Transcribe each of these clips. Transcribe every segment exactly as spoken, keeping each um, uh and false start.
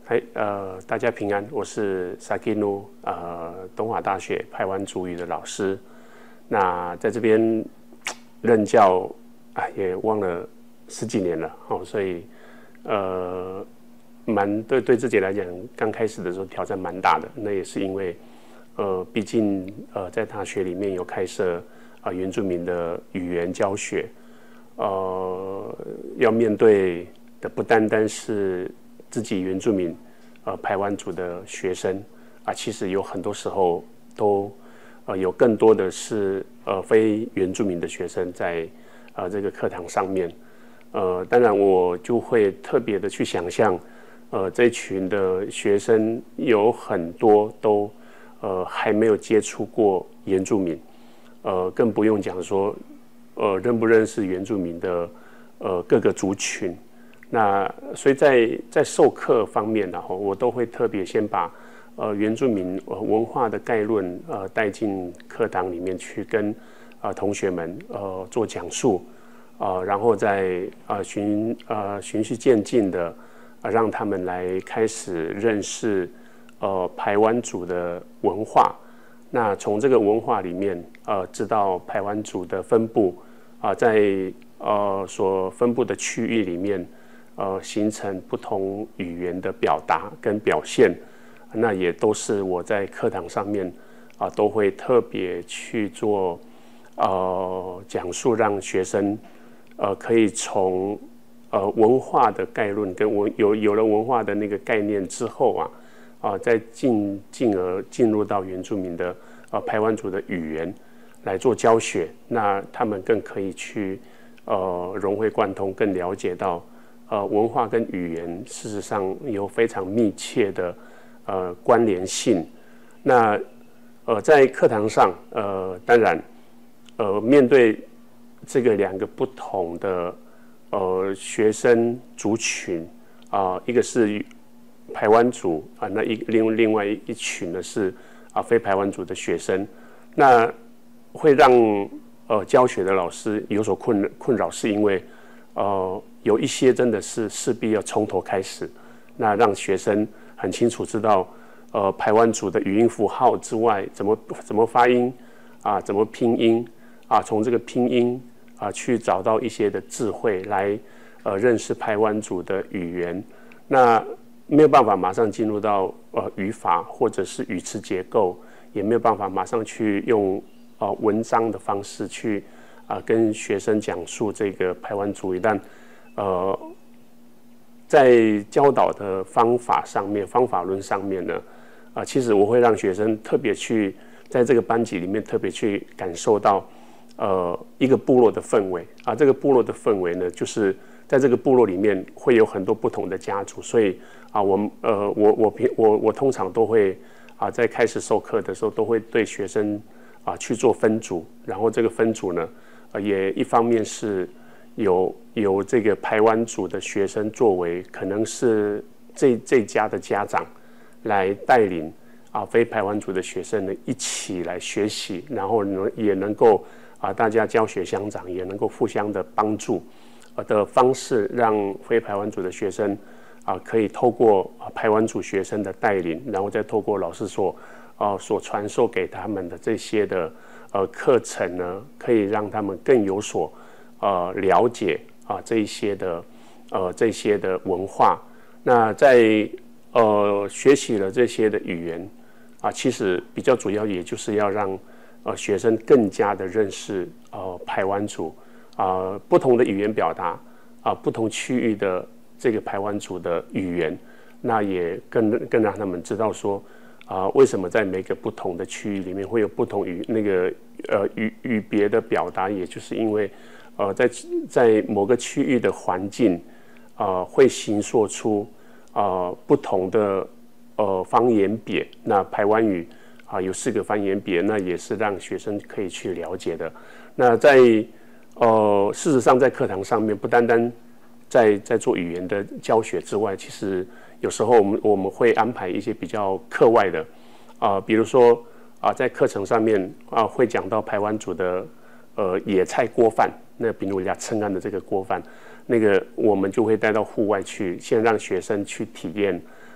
嗨，呃，大家平安，我是 Sakino， 呃，东华大学排湾族语的老师。那在这边任教啊，也忘了十几年了哦，所以呃，蛮对对自己来讲，刚开始的时候挑战蛮大的。那也是因为呃，毕竟呃，在大学里面有开设啊、呃、原住民的语言教学，呃，要面对的不单单是自己原住民呃排湾族的学生啊，其实有很多时候都呃有更多的是呃非原住民的学生在呃这个课堂上面，呃，当然我就会特别的去想象，呃，这群的学生有很多都呃还没有接触过原住民，呃，更不用讲说呃认不认识原住民的呃各个族群。那所以在在授课方面呢，我都会特别先把呃原住民文化的概论呃带进课堂里面去跟呃同学们呃做讲述，呃然后再呃循呃循序渐进的呃让他们来开始认识呃排湾族的文化。那从这个文化里面呃知道排湾族的分布啊、呃，在呃所分布的区域里面。呃，形成不同语言的表达跟表现，那也都是我在课堂上面啊、呃、都会特别去做呃讲述，让学生呃可以从呃文化的概论跟文有有了文化的那个概念之后啊啊、呃、再进进而进入到原住民的呃排湾族的语言来做教学，那他们更可以去呃融会贯通，更了解到。呃，文化跟语言事实上有非常密切的呃关联性。那呃，在课堂上，呃，当然，呃，面对这个两个不同的呃学生族群啊、呃，一个是排湾族啊、呃，那一另另外一群呢是啊、呃、非排湾族的学生，那会让呃教学的老师有所困困扰，是因为呃。有一些真的是势必要从头开始，那让学生很清楚知道，呃，排湾族的语音符号之外，怎么怎么发音啊，怎么拼音啊，从这个拼音啊去找到一些的智慧来，呃，认识排湾族的语言。那没有办法马上进入到呃语法或者是语词结构，也没有办法马上去用呃文章的方式去啊、呃、跟学生讲述这个排湾族语，但呃，在教导的方法上面、方法论上面呢，啊、呃，其实我会让学生特别去在这个班级里面特别去感受到，呃，一个部落的氛围啊。这个部落的氛围呢，就是在这个部落里面会有很多不同的家族，所以啊，我们呃，我我平我我通常都会啊，在开始授课的时候，都会对学生啊去做分组，然后这个分组呢，呃，也一方面是。有有这个排湾族的学生作为，可能是这这家的家长来带领啊非排湾族的学生呢一起来学习，然后呢也能够啊大家教学相长，也能够互相的帮助的方式，让非排湾族的学生啊可以透过啊排湾族学生的带领，然后再透过老师所啊所传授给他们的这些的呃课程呢，可以让他们更有所。呃，了解啊这一些的呃这些的文化，那在呃学习了这些的语言啊，其实比较主要也就是要让呃学生更加的认识呃排湾族啊、呃、不同的语言表达啊、呃、不同区域的这个排湾族的语言，那也更更让他们知道说啊、呃、为什么在每个不同的区域里面会有不同语那个呃语语别的表达，也就是因为。呃，在在某个区域的环境，呃，会形塑出呃不同的呃方言别。那排湾语啊、呃、有四个方言别，那也是让学生可以去了解的。那在呃事实上，在课堂上面，不单单在在做语言的教学之外，其实有时候我们我们会安排一些比较课外的啊、呃，比如说啊、呃，在课程上面啊、呃、会讲到排湾族的呃野菜锅饭。那比如人家称安的这个锅饭，那个我们就会带到户外去，先让学生去体验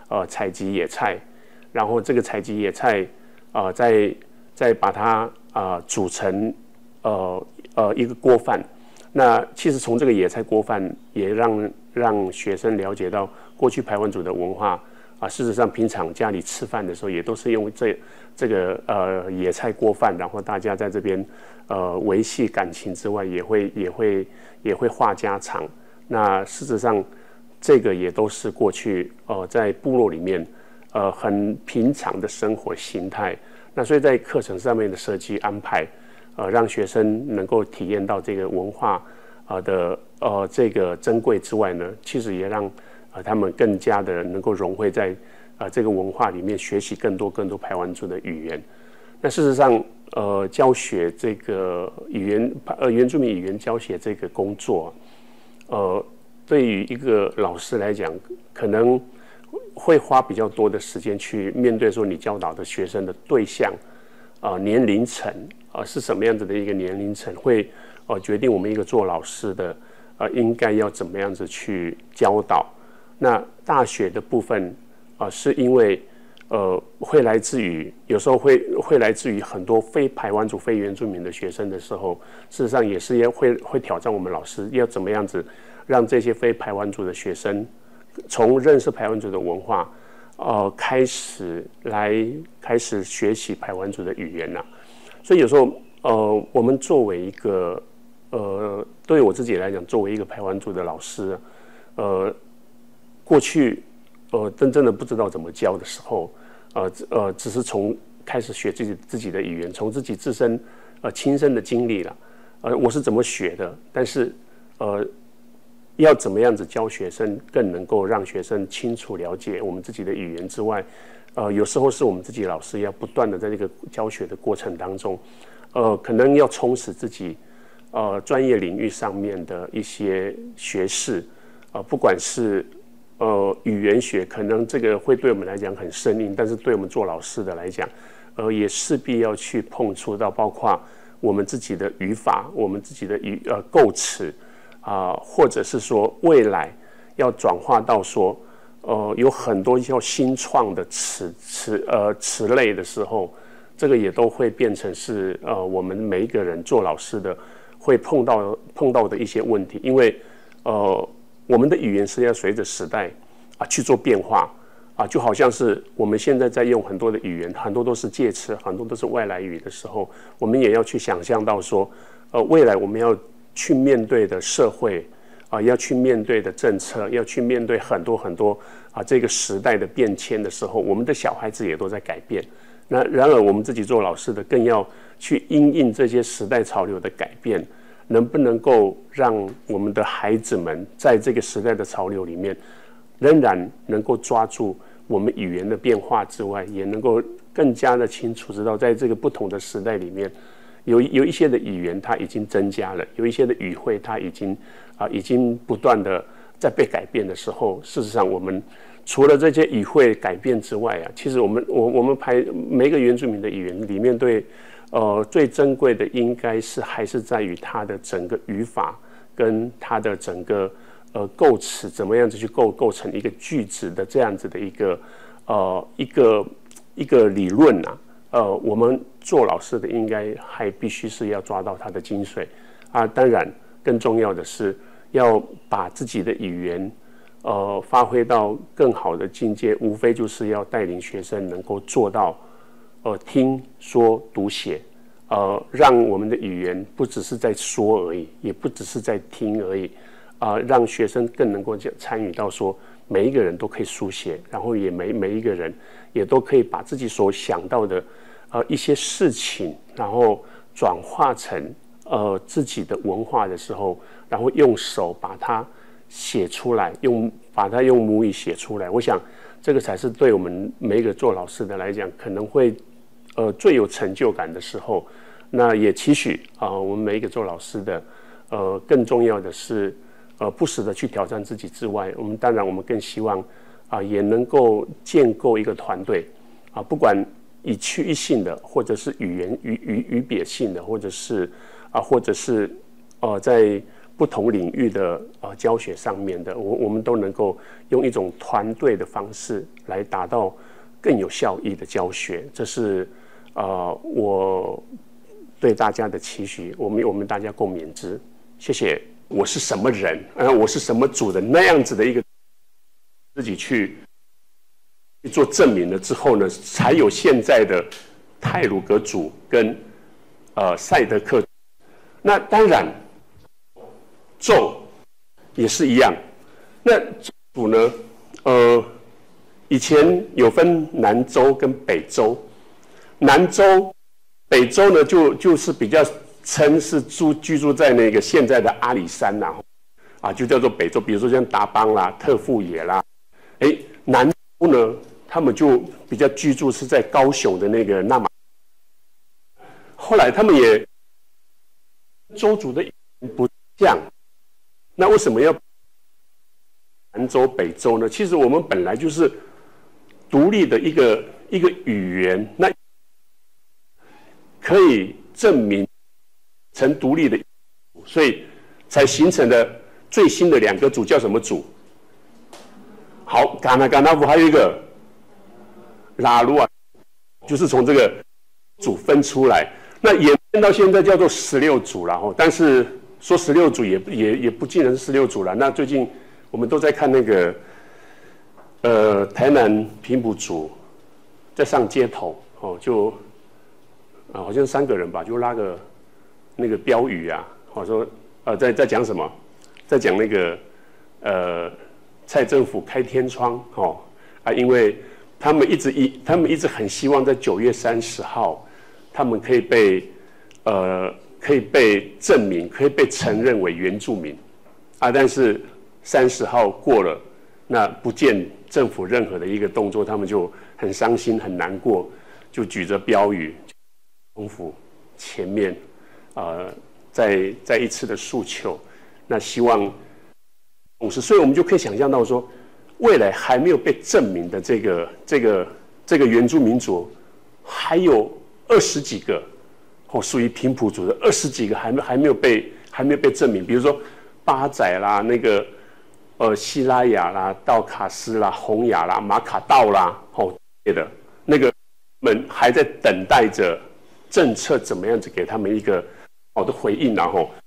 呃采集野菜，然后这个采集野菜啊、呃、再再把它啊、呃、煮成呃呃一个锅饭。那其实从这个野菜锅饭也让让学生了解到过去排湾族的文化啊，事实上平常家里吃饭的时候也都是用这这个呃野菜锅饭，然后大家在这边呃维系感情之外，也会也会也会话家常。那事实上这个也都是过去呃在部落里面呃很平常的生活形态。那所以在课程上面的设计安排，呃让学生能够体验到这个文化呃的呃这个珍贵之外呢，其实也让呃他们更加的能够融汇在呃这个文化里面，学习更多更多排湾族的语言。那事实上呃教学这个语言呃原住民语言教学这个工作，呃对于一个老师来讲，可能会花比较多的时间去面对说你教导的学生的对象啊、呃、年龄层啊、呃、是什么样子的一个年龄层，会呃决定我们一个做老师的呃应该要怎么样子去教导。那大学的部分啊、呃、是因为呃会来自于有时候会会来自于很多非排湾族非原住民的学生的时候，事实上也是要会会挑战我们老师要怎么样子让这些非排湾族的学生从认识排湾族的文化，呃，开始来开始学习排湾族的语言呐、啊。所以有时候，呃，我们作为一个，呃，对我自己来讲，作为一个排湾族的老师，呃，过去，呃，真正的不知道怎么教的时候，呃呃，只是从开始学自己自己的语言，从自己自身呃亲身的经历了，呃，我是怎么学的，但是，呃。要怎么样子教学生，更能够让学生清楚了解我们自己的语言之外，呃，有时候是我们自己老师要不断的在这个教学的过程当中，呃，可能要充实自己，呃，专业领域上面的一些学识，呃，不管是呃语言学，可能这个会对我们来讲很生硬，但是对我们做老师的来讲，呃，也势必要去碰触到，包括我们自己的语法，我们自己的语呃构词。啊、呃，或者是说未来要转化到说，呃，有很多要新创的词词呃词类的时候，这个也都会变成是呃我们每一个人做老师的会碰到碰到的一些问题，因为呃我们的语言是要随着时代啊去做变化啊，就好像是我们现在在用很多的语言，很多都是介词，很多都是外来语的时候，我们也要去想象到说，呃，未来我们要去面对的社会啊、呃，要去面对的政策，要去面对很多很多啊、呃、这个时代的变迁的时候，我们的小孩子也都在改变。那然而我们自己做老师的，更要去因应这些时代潮流的改变，能不能够让我们的孩子们在这个时代的潮流里面，仍然能够抓住我们语言的变化之外，也能够更加的清楚知道，在这个不同的时代里面。有有一些的语言它已经增加了，有一些的语汇它已经啊、呃、已经不断的在被改变的时候，事实上我们除了这些语汇改变之外啊，其实我们我我们排每一个原住民的语言里面对呃最珍贵的应该是还是在于它的整个语法跟它的整个呃构词怎么样子去构构成一个句子的这样子的一个呃一个一个理论啊。呃，我们做老师的应该还必须是要抓到它的精髓啊。当然，更重要的是要把自己的语言，呃，发挥到更好的境界。无非就是要带领学生能够做到，呃，听说读写，呃，让我们的语言不只是在说而已，也不只是在听而已，啊、呃，让学生更能够参与到说。每一个人都可以书写，然后也每每一个人也都可以把自己所想到的呃一些事情，然后转化成呃自己的文化的时候，然后用手把它写出来，用把它用母语写出来。我想这个才是对我们每一个做老师的来讲，可能会呃最有成就感的时候。那也期许啊、呃，我们每一个做老师的，呃，更重要的是。呃，不时的去挑战自己之外，我们当然我们更希望啊、呃，也能够建构一个团队啊，不管以区域性的，或者是语言语语语别性的，或者是啊，或者是呃，在不同领域的呃教学上面的，我我们都能够用一种团队的方式来达到更有效益的教学，这是呃我对大家的期许，我们我们大家共勉之。谢谢。我是什么人？呃，我是什么组的？那样子的一个自己去去做证明了之后呢，才有现在的太鲁阁组跟呃赛德克。那当然，咒也是一样。那组呢，呃，以前有分南州跟北州，南州、北州呢就就是比较。称是住居住在那个现在的阿里山呐、啊，啊，就叫做北州。比如说像达邦啦、特富野啦，哎，南州呢，他们就比较居住是在高雄的那个那玛。后来他们也州族的不像，那为什么要南州、北州呢？其实我们本来就是独立的一个一个语言，那可以证明。成独立的，所以才形成了最新的两个组，叫什么组？好，嘎纳嘎纳夫还有一个拉鲁啊，就是从这个组分出来，那演变到现在叫做十六组了哦。但是说十六组也也也不尽然是十六组了。那最近我们都在看那个呃台南平埔族在上街头哦，就啊好像三个人吧，就拉个。那个标语啊，我说，呃，在在讲什么？在讲那个，呃，蔡政府开天窗，哦，啊，因为他们一直一，他们一直很希望在九月三十号，他们可以被，呃，可以被证明，可以被承认为原住民，啊，但是三十号过了，那不见政府任何的一个动作，他们就很伤心，很难过，就举着标语，政府前面。呃，再再一次的诉求，那希望五十岁，我们就可以想象到说，未来还没有被证明的这个这个这个原住民族，还有二十几个，哦，属于平埔族的二十几个还没还没有被还没有被证明，比如说巴仔啦，那个呃西拉雅啦、道卡斯啦、洪雅啦、马卡道啦，哦，的那个们还在等待着政策怎么样子给他们一个。好的回应，然后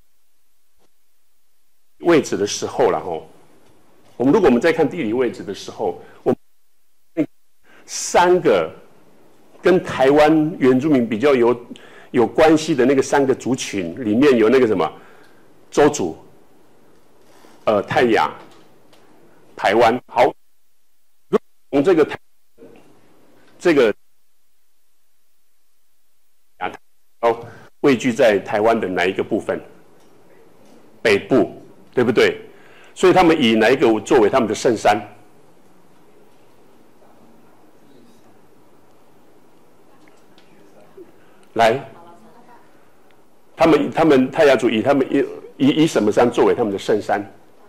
位置的时候，然后我们如果我们在看地理位置的时候，我们三个跟台湾原住民比较有有关系的那个三个族群里面有那个什么周族、呃泰雅、台湾。好，从这个这个哦。位居在台湾的哪一个部分？北部，对不对？所以他们以哪一个作为他们的圣山？来，他们他们泰雅族以他们以以以什么山作为他们的圣山？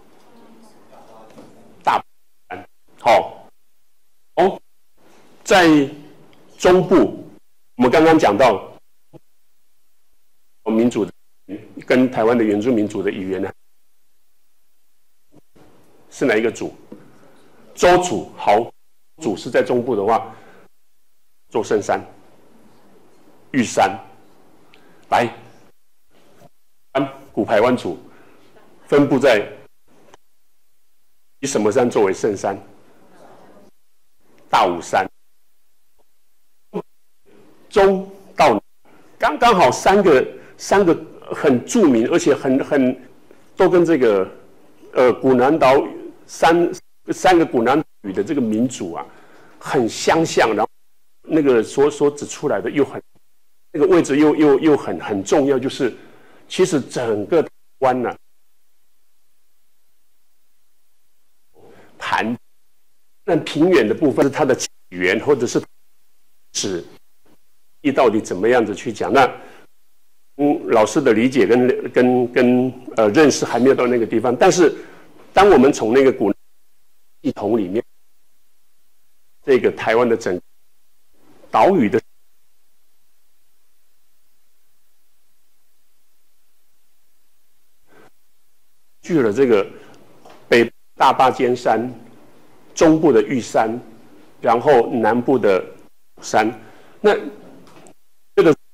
大山。好，哦，在中部，我们刚刚讲到。民主跟台湾的原住民族的语言呢，是哪一个族？周族。好，族是在中部的话，做圣山、玉山，来，古排湾族分布在以什么山作为圣山？大武山。中到刚刚好三个。三个很著名，而且很很都跟这个呃古南岛三三个古南语的这个民族啊很相像，然后那个所所指出来的又很那个位置又又又很很重要，就是其实整个台湾呢、啊，盘那平原的部分是它的起源，或者是史意到底怎么样子去讲那。嗯，老师的理解跟跟跟呃认识还没有到那个地方，但是当我们从那个古系统里面，这个台湾的整岛屿的去了这个北大巴尖山、中部的玉山，然后南部的山。那这个，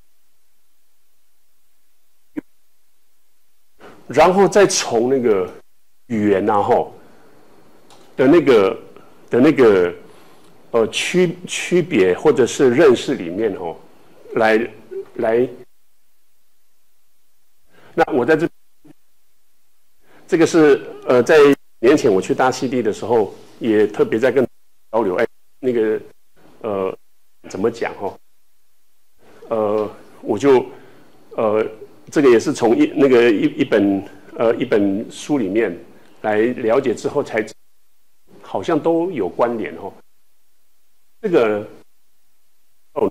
然后再从那个语言啊吼的那个的那个呃区区别或者是认识里面吼，来来。那我在这，这个是呃，在年前我去大溪地的时候，也特别在跟交流，哎，那个呃，怎么讲哈？呃，我就呃，这个也是从一那个一一本呃一本书里面来了解之后才，好像都有关联哈。这个哦，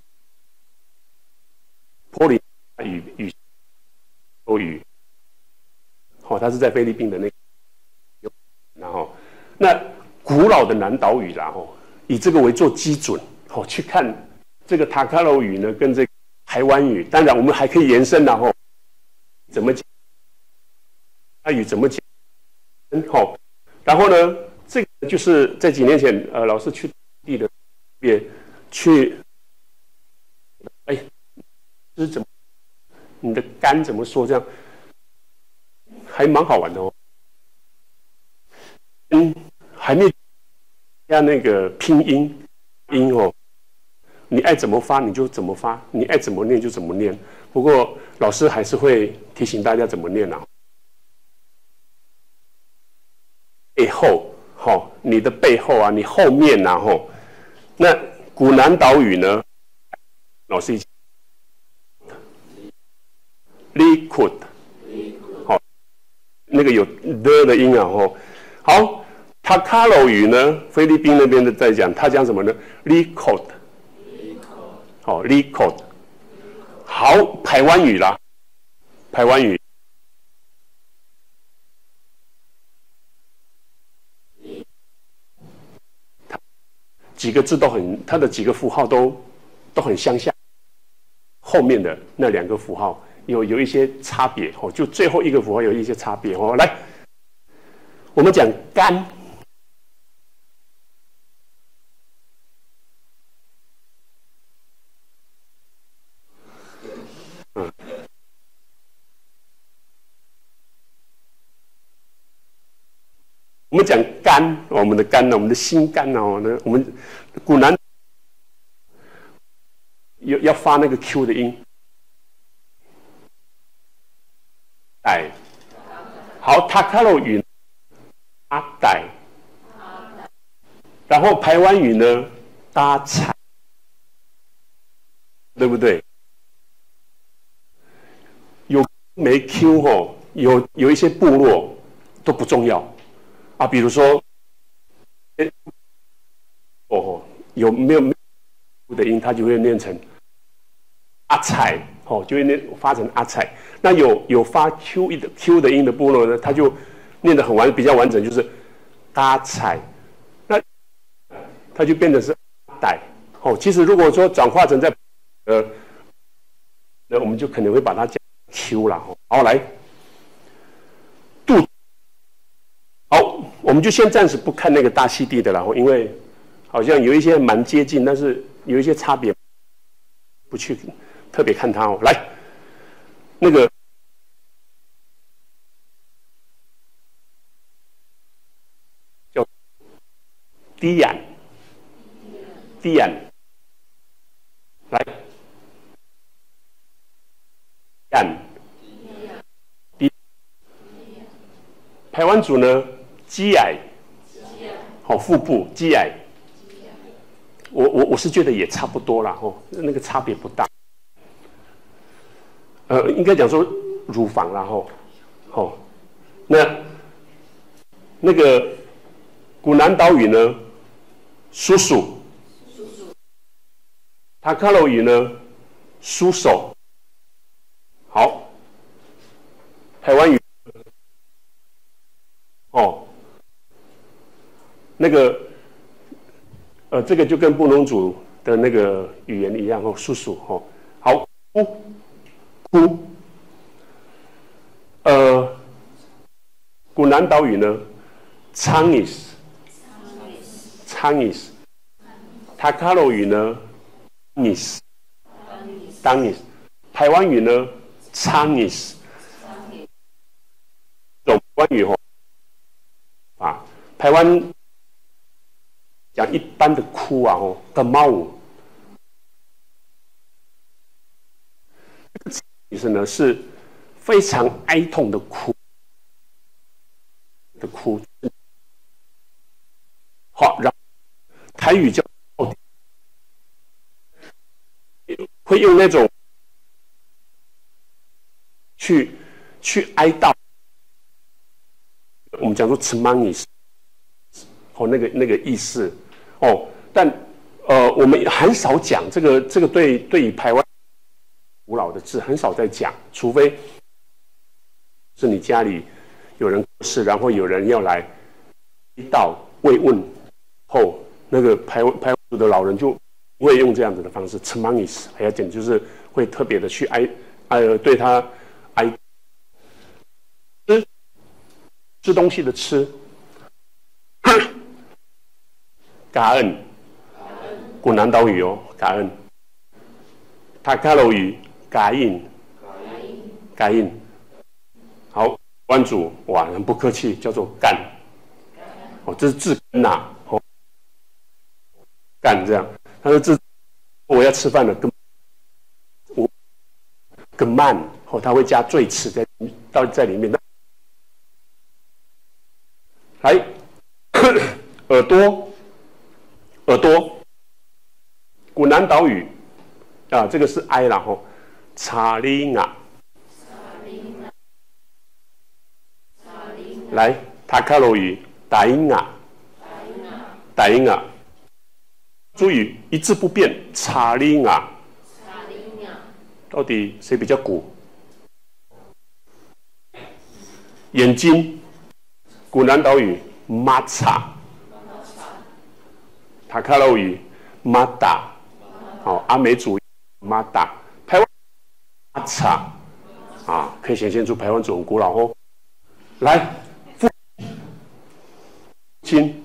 波利语语。欧语，好、哦，它是在菲律宾的那个，然后那古老的南岛语啦，吼，以这个为做基准，好、哦、去看这个塔卡罗语呢，跟这个台湾语，当然我们还可以延伸然后怎么讲，台语怎么讲，好、哦，然后呢，这个就是在几年前，呃，老师去地的也去，哎，这是怎么？你的肝怎么说？这样还蛮好玩的哦。嗯，还没加那个拼音音哦，你爱怎么发你就怎么发，你爱怎么念就怎么念。不过老师还是会提醒大家怎么念啊。背后，哈、哦，你的背后啊，你后面啊，哈、哦。那古南岛语呢？老师一起。liquid， 好，那个有的的音啊，吼，好，塔卡罗语呢，菲律宾那边的在讲，他讲什么呢 ？liquid， 好 ，liquid， 好，排湾语啦，排湾语，几个字都很，它的几个符号都都很相像，后面的那两个符号。有有一些差别哦，就最后一个符号有一些差别哦。来，我们讲肝，嗯，我们讲肝，我们的肝呢，我们的心肝哦，那我们古南要要发那个 Q 的音。哎，好，塔卡罗语阿呆，然后排湾语呢搭彩，对不对？有没 Q 哦，有有一些部落都不重要啊，比如说，哦，有没有的音，它就会念成阿彩。哦，就会念发成阿彩。那有有发 Q 的 Q 的音的部落呢，它就念得很完，比较完整，就是阿彩。那它就变成是阿歹。哦，其实如果说转化成在呃，那我们就可能会把它讲 Q 了。好，来，肚。好，我们就先暂时不看那个大溪地的了，因为好像有一些蛮接近，但是有一些差别，不去。特别看它哦，来，那个叫低眼，低眼，来，眼，低，排湾族呢，鸡矮，好、哦，腹部鸡矮，我我我是觉得也差不多啦，哦，那个差别不大。呃，应该讲说乳房啦，吼，吼，那那个古南岛语呢，叔叔，塔卡罗语呢，叔手，好，台湾语，哦，那个，呃，这个就跟布农族的那个语言一样哦，叔叔，哦，好，哭。哭，呃， 古南岛语呢 ，Chinese， Chinese， 塔卡罗语呢 ，Chinese， Chinese， 台湾语呢 ，Chinese， 种关语哦，啊，台湾讲一般的哭啊哦的猫。 意思呢是非常哀痛的哭的哭，好，然后台语叫会用那种去去哀悼，我们讲说 “chmanis”， 哦，那个那个意思哦，但呃，我们很少讲这个这个对对于台湾。 古老的字很少在讲，除非是你家里有人过世，然后有人要来悼慰问后，那个台湾台湾族的老人就会用这样子的方式 ，chmanis， 还要讲就是会特别的去哀哀对他哀吃吃东西的吃，感恩，古南岛语哦，感恩，塔卡罗语。 感应，感应，好，关主哇，很不客气，叫做干，哦，这是字根呐，哦，干这样，他说字，我要吃饭了，跟我跟慢，哦，他会加赘词在到在里面，来，耳朵，耳朵，古南岛语啊，这个是哀啦吼。 查理亚，来，塔卡罗语，达音啊，达音啊，注意一字不变，查理亚，到底谁比较古？眼睛，古南岛语，马查，塔卡罗语，马达，好，阿美族马达。 阿查啊，可以显现出排湾族很古老哦。来，父亲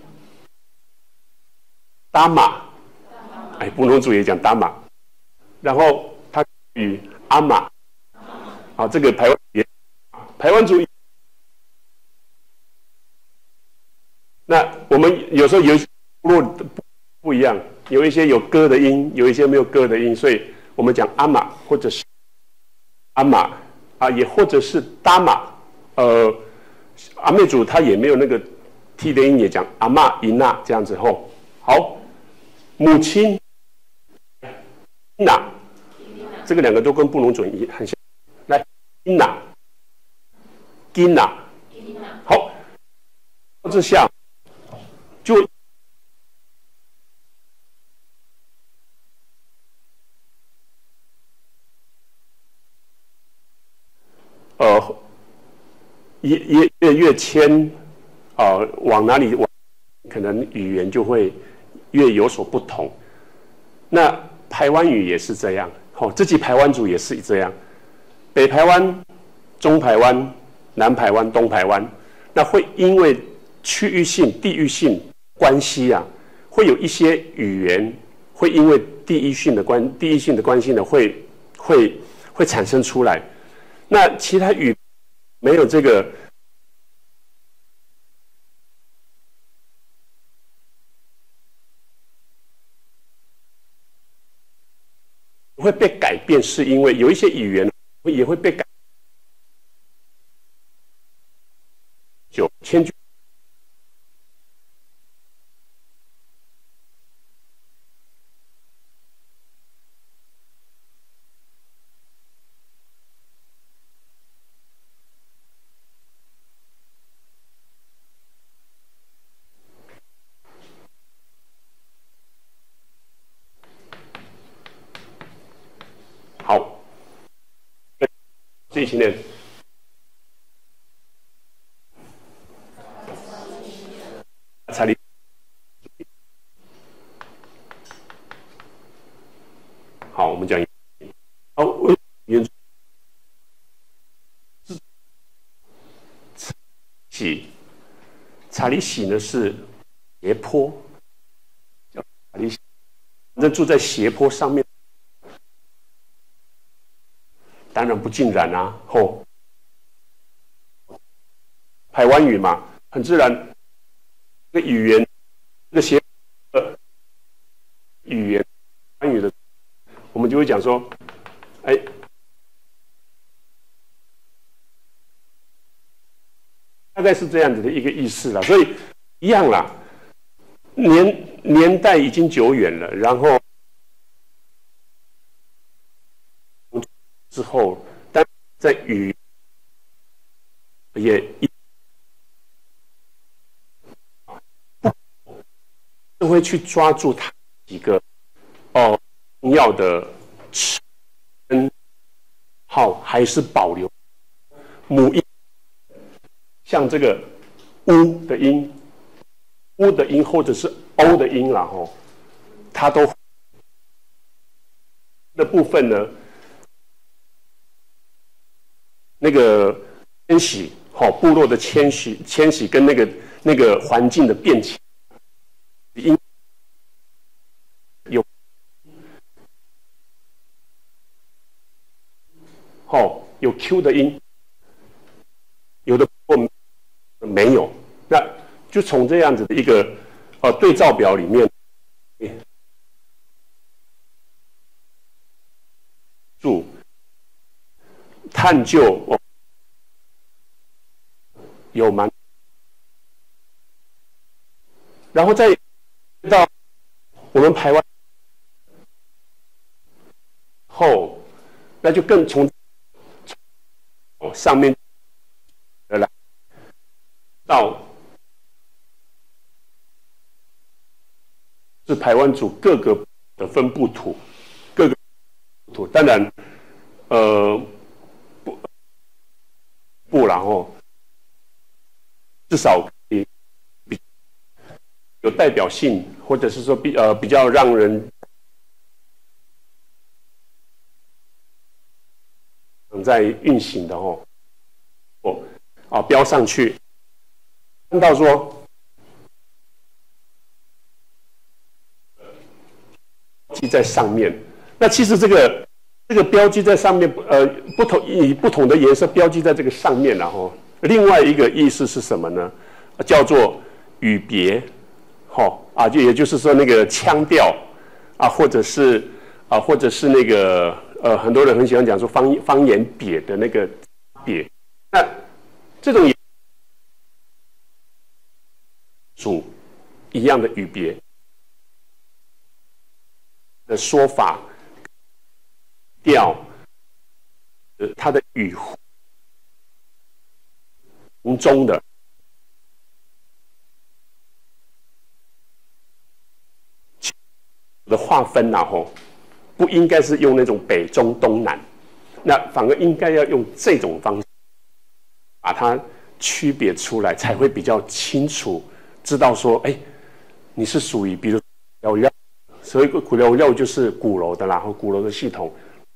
达玛，哎，布农族也讲达玛。然后他与阿玛，啊，这个排湾也排湾族。那我们有时候有部落不不一样，有一些有歌的音，有一些没有歌的音，所以我们讲阿玛或者是。 阿玛啊，也或者是达玛，呃，阿美族他也没有那个 T 的音，也讲阿玛、伊娜这样子吼。好，母亲伊娜，这个两个都跟布农族很像。来，伊娜，伊娜，好，这下就。 呃，越越越越迁，呃，往哪里往，可能语言就会越有所不同。那排湾语也是这样，哦，自己排湾族也是这样。北排湾、中排湾、南排湾、东排湾，那会因为区域性、地域性关系啊，会有一些语言会因为地域性的关地域性的关系呢，会会会产生出来。 那其他语没有这个，会被改变，是因为有一些语言也会被改。九千句。好，这一系列查理，好，我们讲好原习喜，查理喜呢是斜坡，叫查理喜，反正住在斜坡上面，当然不尽然啊，吼，台湾语嘛，很自然，这个语言，这个斜呃语言，台湾语的，我们就会讲说，哎。大概是这样子的一个意思啦，所以一样啦，年年代已经久远了，然后之后，但在语也都会去抓住它几个哦重要的词根号，还是保留母音。像这个“乌”的音、“乌”的音，或者是“ o 的音啦，吼，它都的部分呢，那个迁徙，吼，部落的迁徙、迁徙跟那个那个环境的变迁，音有，吼，有 Q 的音，有的部没有，那就从这样子的一个呃对照表里面，注探究哦，有蛮，然后再到我们台湾后，那就更从上面来到。是排湾族各个的分布图，各个图，当然，呃，不不，然后至少比比有代表性，或者是说比呃比较让人在运行的哦，我啊标上去，看到说。记在上面，那其实这个这个标记在上面，呃，不同以不同的颜色标记在这个上面，然后另外一个意思是什么呢？叫做语别，吼啊，就也就是说那个腔调啊，或者是啊，或者是那个呃，很多人很喜欢讲说方方言瘪的那个瘪，那这种属一样的语别。的说法调，呃，它的语从中的的划分然后不应该是用那种北中东南，那反而应该要用这种方式把它区别出来，才会比较清楚，知道说，哎，你是属于比如要要。所以鼓楼肉就是鼓楼的啦，然后鼓楼的系统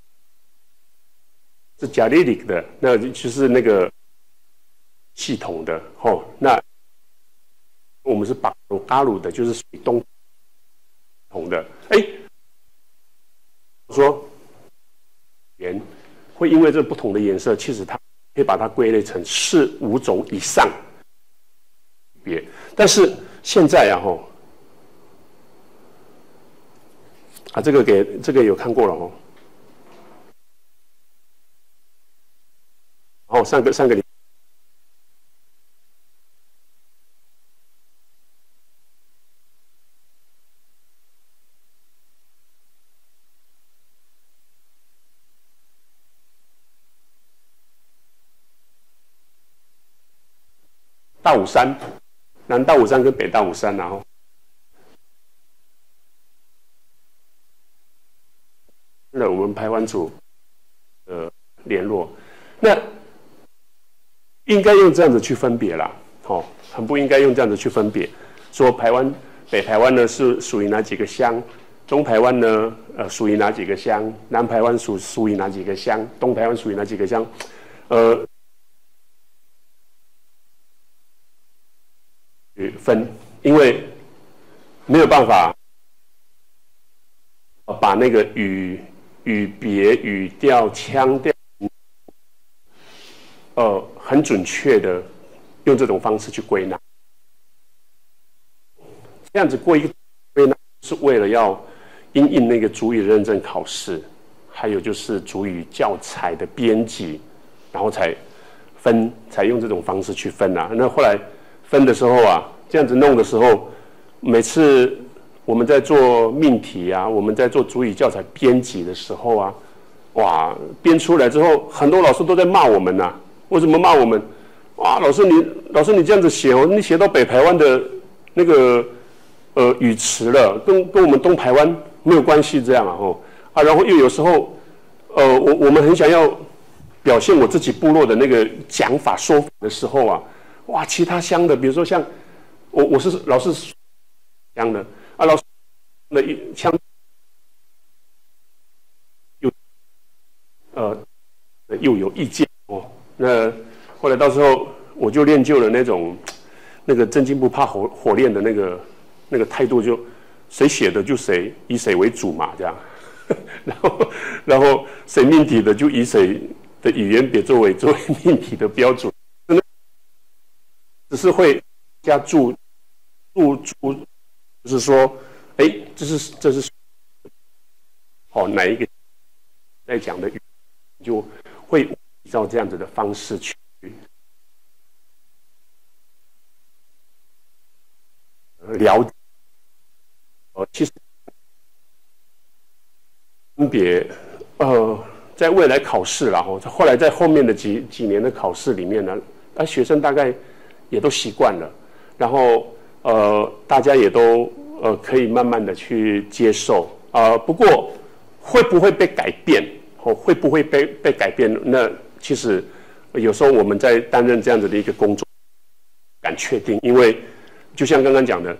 是加利里的，那就是那个系统的吼。那我们是巴鲁嘎鲁的，就是属于东同的。哎，说颜会因为这不同的颜色，其实它可以把它归类成四五种以上别。但是现在啊吼。啊，这个给这个有看过了哦。然后上个上个礼大武山，南大武山跟北大武山，然后。那我们排湾组呃联络，那应该用这样子去分别啦，哦，很不应该用这样子去分别，说排湾北排湾呢是属于哪几个乡，中排湾呢呃属于哪几个乡，南排湾属属于哪几个乡，东排湾属于哪几个乡，呃， 分，因为没有办法把那个语语别、语调、腔调，呃，很准确的用这种方式去归纳。这样子过一个归纳，是为了要因应那个族语认证考试，还有就是族语教材的编辑，然后才分，才用这种方式去分啊。那后来分的时候啊，这样子弄的时候，每次我们在做命题啊，我们在做族语教材编辑的时候啊，哇，编出来之后，很多老师都在骂我们呐、啊。为什么骂我们？哇，老师你老师你这样子写哦，你写到北台湾的那个呃语词了，跟跟我们东台湾没有关系这样啊吼啊，然后又有时候呃我我们很想要表现我自己部落的那个讲法说法的时候啊，哇，其他乡的，比如说像我我是老是乡的啊，老师的腔又呃又有意见哦，那后来到时候我就练就了那种那个真金不怕火火炼的那个那个态度，就谁写的就谁以谁为主嘛，这样，然后然后谁命题的就以谁的语言别作为作为命题的标准，只是会加注注注，就是说，哎，这是这是哦哪一个在讲的语，就会依照这样子的方式去了解。呃，其实分别呃，在未来考试啦，后后来在后面的几几年的考试里面呢，啊，学生大概也都习惯了，然后呃，大家也都呃可以慢慢的去接受啊、呃。不过会不会被改变？哦，会不会被被改变？那其实有时候我们在担任这样子的一个工作，敢确定，因为就像刚刚讲的。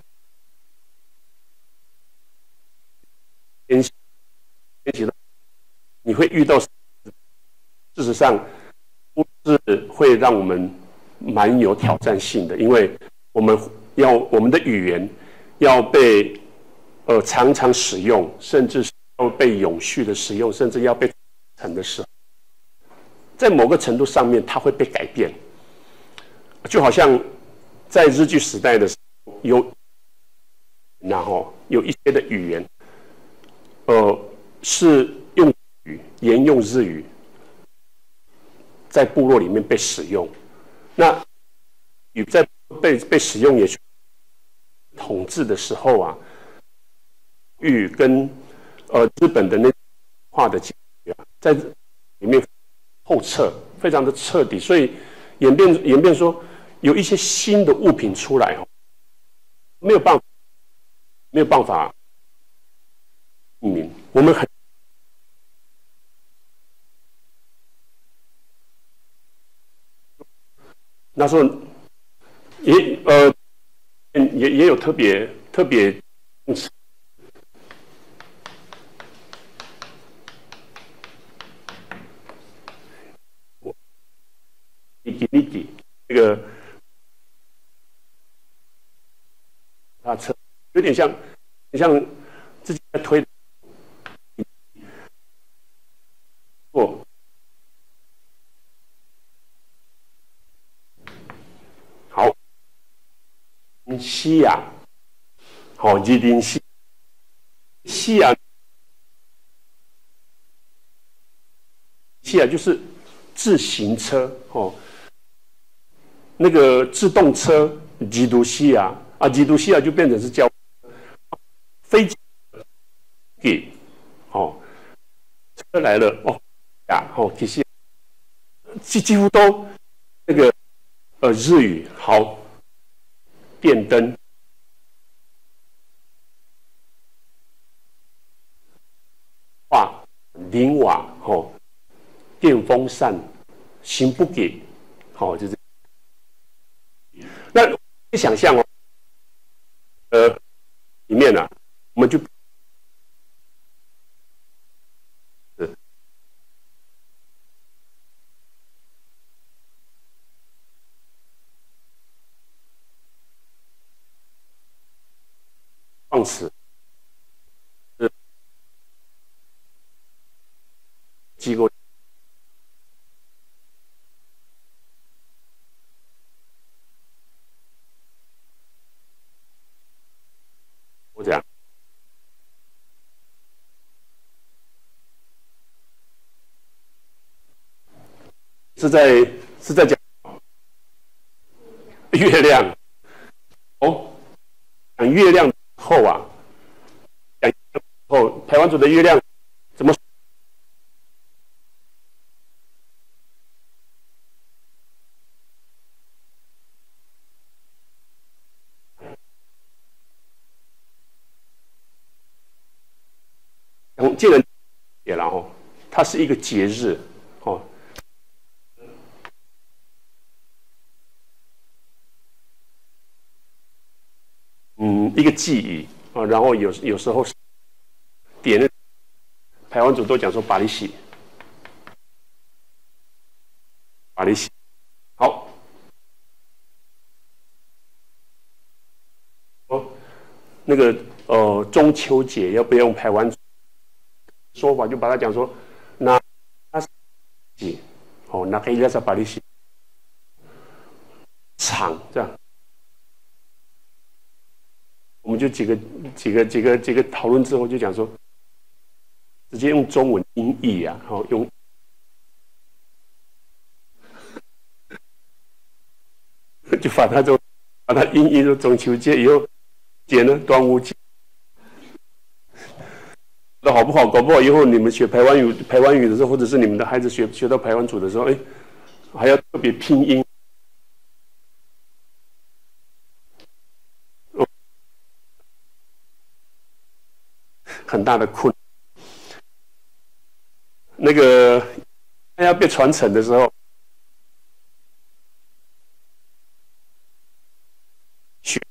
编辑的，你会遇到，事实上不是会让我们蛮有挑战性的，因为我们要我们的语言要被呃常常使用，甚至是要被永续的使用，甚至要被传承的时候，在某个程度上面，它会被改变，就好像在日据时代的时候，有然后有一些的语言。呃，是用语沿用日语，在部落里面被使用。那语在被被使用也统治的时候啊，语跟呃日本的那话的结局啊，在里面后撤非常的彻底，所以演变演变说有一些新的物品出来哦，没有办法没有办法命名，我们很。那时候也呃也也有特别特别一给一给这个啊车有点像像自己在推过好西亚好吉林西西亚西亚就是自行车哦，那个自动车基督西亚啊，基督西亚就变成是叫飞机给哦，车来了哦呀哦，其实几几乎都那个呃日语好，电灯、瓦、零瓦哦，电风扇、行不给哦，就是那你想象哦，呃里面啊，我们就。 创词是机构。我这样是在是在讲月亮哦，讲月亮后啊，讲后台湾族的月亮怎么？讲见人节然后它是一个节日哦。嗯，一个记忆啊，然后有有时候点的台湾族都讲说巴里喜，巴里喜，好，哦，那个呃中秋节要不要用台湾说法，就把它讲说那那喜，哦，那可以叫做巴里喜，长这样。我们就几个几个几个几个讨论之后，就讲说，直接用中文音译啊，好用，就把它就把它音译成中秋节以后，节呢端午节，那好不好？搞不好以后你们学台湾语台湾语的时候，或者是你们的孩子学学到台湾组的时候，哎，还要特别拼音。很大的困难，那个要被传承的时候，学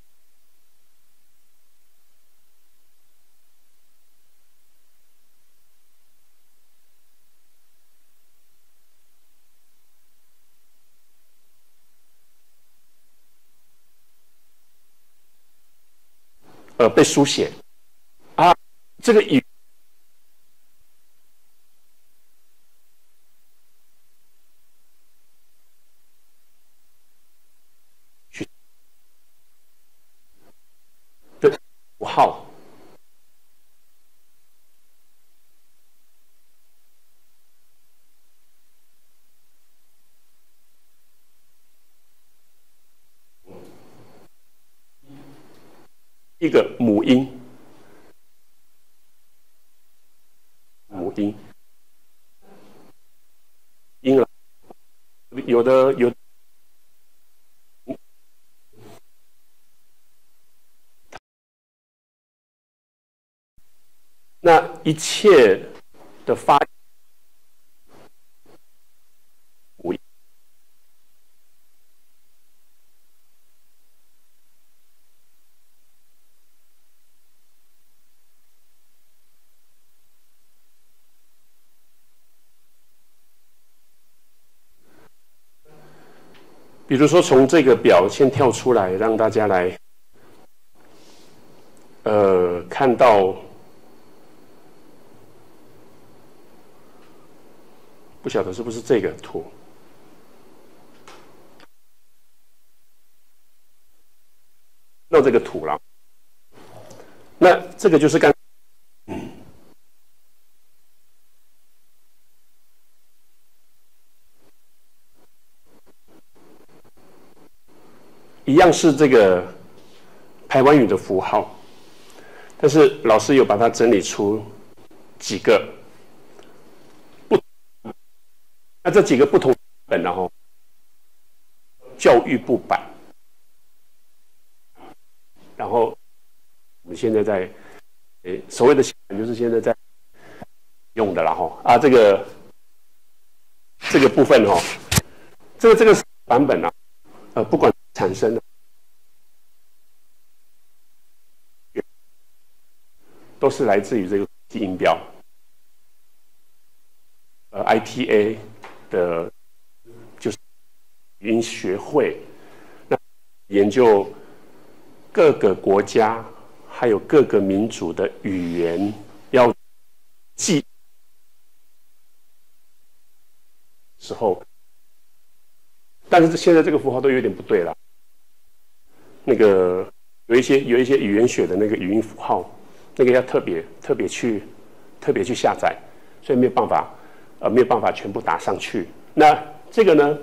呃被书写啊，这个语的符号。一个母音，母音，音了，有的有，那一切的发母音，比如说从这个表先跳出来，让大家来呃看到。不晓得是不是这个图？那这个图了。那这个就是刚，嗯，一样是这个台湾语的符号，但是老师有把它整理出几个不，那这几个不同版，然后教育部版。然后我们现在在，诶，所谓的就是现在在用的啦哈啊，这个这个部分哈，这个这个版本啊，呃，不管产生的都是来自于这个音标，呃 ，I T A 的，就是语音学会，那研究各个国家还有各个民族的语言要记时候，但是现在这个符号都有点不对了。那个有一些有一些语言学的那个语音符号，那个要特别特别去特别去下载，所以没有办法呃没有办法全部打上去。那这个呢，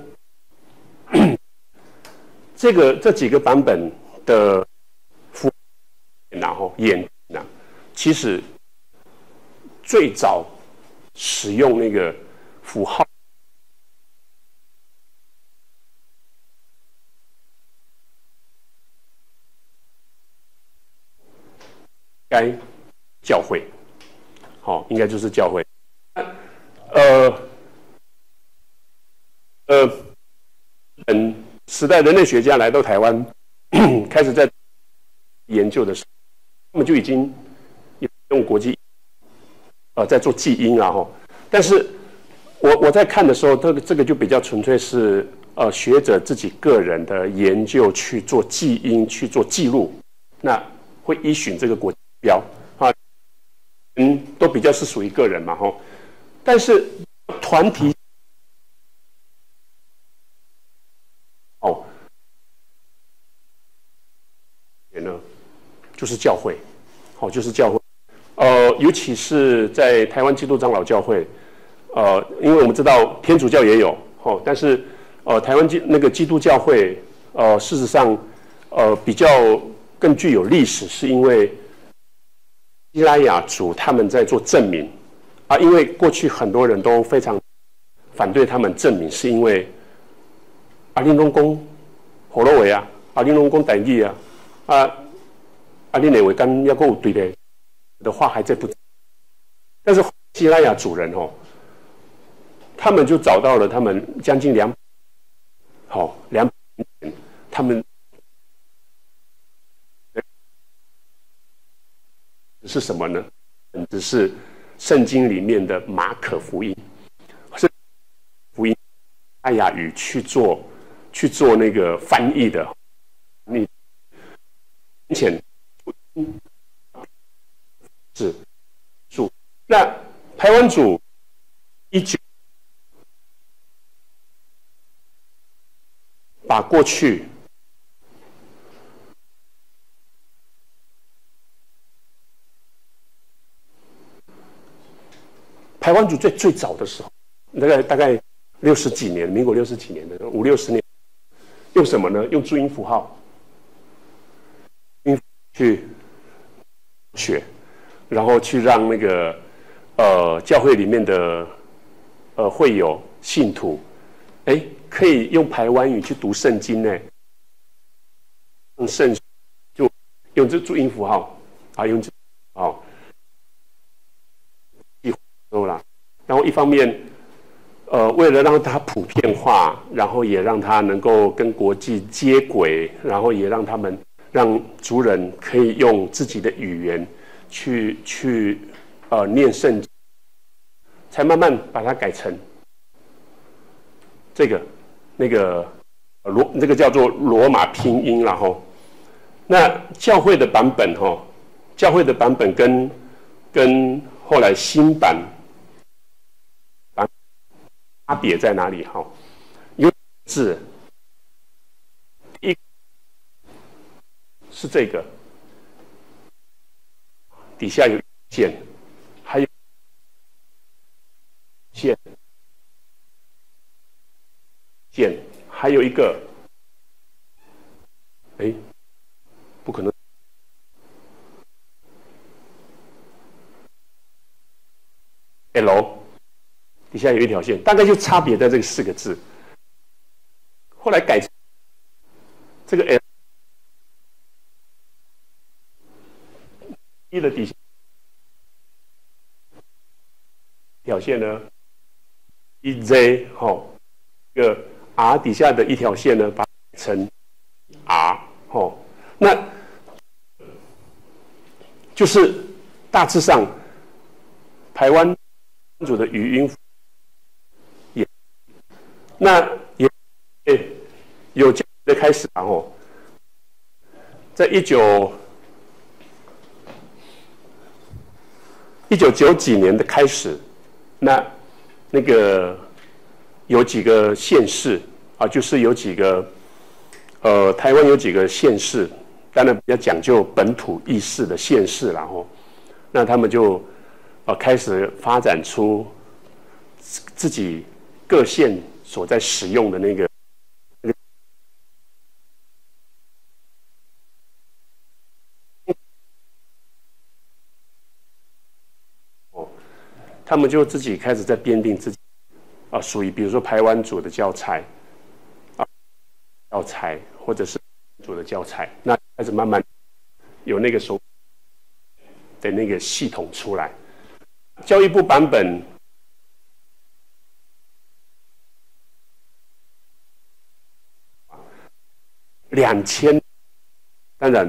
这个这几个版本的符，然后眼呢，其实最早使用那个符号。该教会，好、哦，应该就是教会。呃，呃，嗯，时代人类学家来到台湾，开始在研究的时候，他们就已经用国际，呃，在做记音啊，哈。但是我我在看的时候，这个这个就比较纯粹是呃学者自己个人的研究去做记音，去做记录，那会依循这个国。标啊，嗯，都比较是属于个人嘛，吼。但是团体，哦，也呢，就是教会，好、哦，就是教会。呃，尤其是在台湾基督长老教会，呃，因为我们知道天主教也有，哦，但是呃，台湾基那个基督教会，呃，事实上，呃，比较更具有历史，是因为。西拉雅族他们在做证明啊，因为过去很多人都非常反对他们证明，是因为阿林龙公火罗维啊，阿林龙公台语啊，啊，阿林认为刚要够对的的话还在不，但是西拉雅族人哦，他们就找到了他们将近两好两年，他们。是什么呢？只是圣经里面的马可福音，是福音爱雅语去做去做那个翻译的。你前是主，那台湾组一九把过去。台湾族最最早的时候，大概大概六十几年，民国六十几年的五六十年，用什么呢？用注音符号，去学，然后去让那个呃教会里面的呃会友信徒，哎，可以用排湾语去读圣经呢。用圣就用这注音符号啊，用好。啦，然后一方面，呃，为了让它普遍化，然后也让它能够跟国际接轨，然后也让他们让族人可以用自己的语言去去呃念圣经，才慢慢把它改成这个那个罗这个叫做罗马拼音啦吼。那教会的版本吼，教会的版本跟跟后来新版。差别在哪里？哈，有字，一是这个，底下有线，还有线线，还有一个，哎，不可能 ，L。底下有一条线，大概就差别在这个四个字。后来改成这个 L 一的底下一条线呢，一 Z 吼，这个 R 底下的一条线呢，把它改成 R 吼，那就是大致上台湾族的语音。那也有的开始，然后在一九一九九几年的开始，那那个有几个县市啊，就是有几个呃，台湾有几个县市，当然比较讲究本土意识的县市，然后那他们就呃开始发展出自己各县所在使用的那个。他们就自己开始在编定自己啊，属于比如说排湾族的教材啊，教材或者是族的教材，那开始慢慢有那个手的那个系统出来。教育部版本两千，当然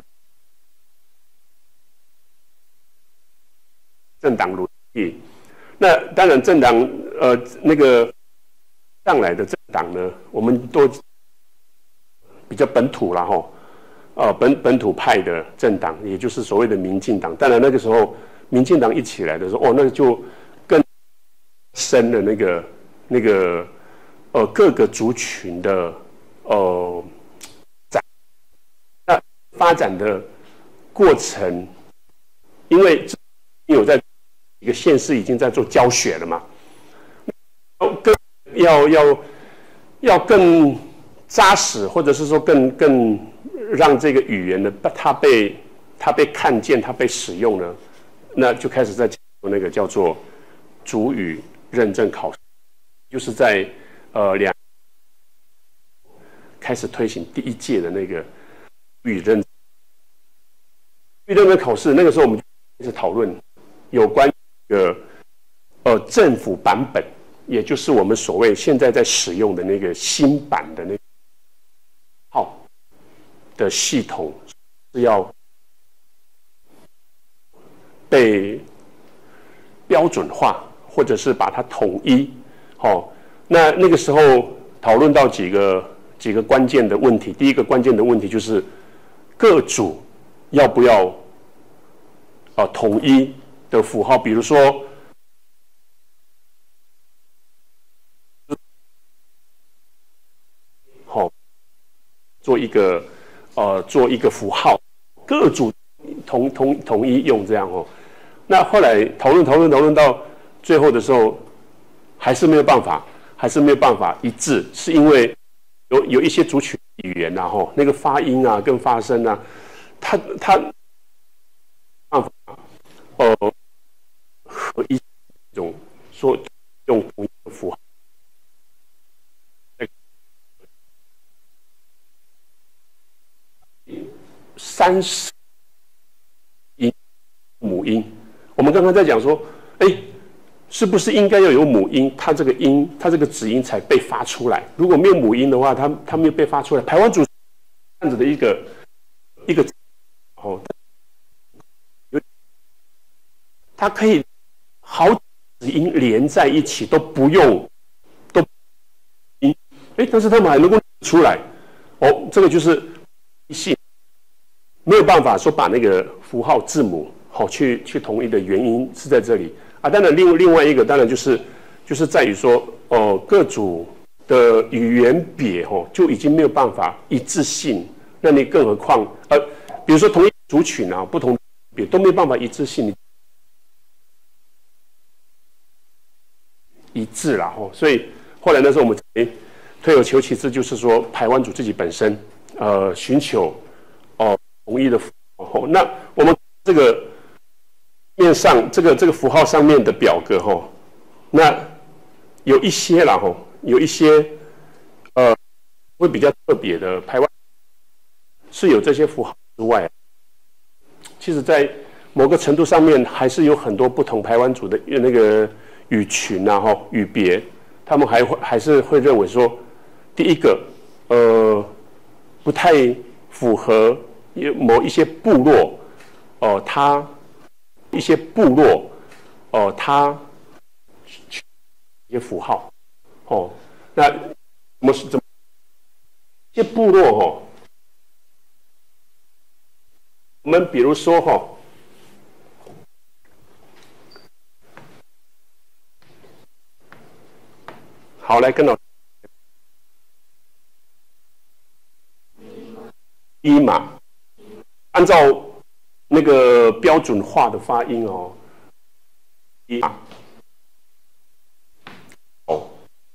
政党轮替。那当然，政党呃那个上来的政党呢，我们都比较本土啦吼，呃本本土派的政党，也就是所谓的民进党。当然那个时候，民进党一起来的时候，哦，那就更深的那个那个呃各个族群的呃展，那发展的过程，因为有在。一个县市已经在做教学了嘛，更要要要更扎实，或者是说更更让这个语言的它被它被看见，它被使用了，那就开始在做那个叫做族语认证考试，就是在呃两开始推行第一届的那个语认语认证考试，那个时候我们就开始讨论有关。个呃政府版本，也就是我们所谓现在在使用的那个新版的那个号的系统是要被标准化，或者是把它统一。哦，那那个时候讨论到几个几个关键的问题。第一个关键的问题就是各组要不要呃统一。的符号，比如说，好、哦，做一个呃做一个符号，各组同同统一用这样哦。那后来讨论讨论讨论到最后的时候，还是没有办法，还是没有办法一致，是因为有有一些族群语言啊，吼，那个发音啊跟发声啊，它它办法呃。和一种说用同一个符号，三十音母音，我们刚刚在讲说，哎，是不是应该要有母音，它这个音，它这个子音才被发出来？如果没有母音的话，它它没有被发出来。台湾族这样子的一个一个哦，它可以。好子音连在一起都不用，都音，哎，但是他们还能够出来，哦，这个就是性没有办法说把那个符号字母好、哦、去去统一的原因是在这里啊。当然另另外一个当然就是就是在于说哦、呃、各组的语言别哦就已经没有办法一致性，那你更何况呃比如说同一族群啊不同别都没有办法一致性。一致啦，吼，所以后来那时候我们哎退而求其次，就是说排湾族自己本身呃寻求哦统一的符号。那我们这个面上这个这个符号上面的表格吼，那有一些啦吼，有一些呃会比较特别的排湾是有这些符号之外，其实在某个程度上面还是有很多不同排湾族的那个。语群啊，哈，语别，他们还会还是会认为说，第一个，呃，不太符合某一些部落，哦、呃，他一些部落，哦、呃，他一些符号，哦，那怎么是怎么一些部落哦，我们比如说哈、哦。 好，来跟老师一嘛，按照那个标准化的发音哦，一嘛，哦，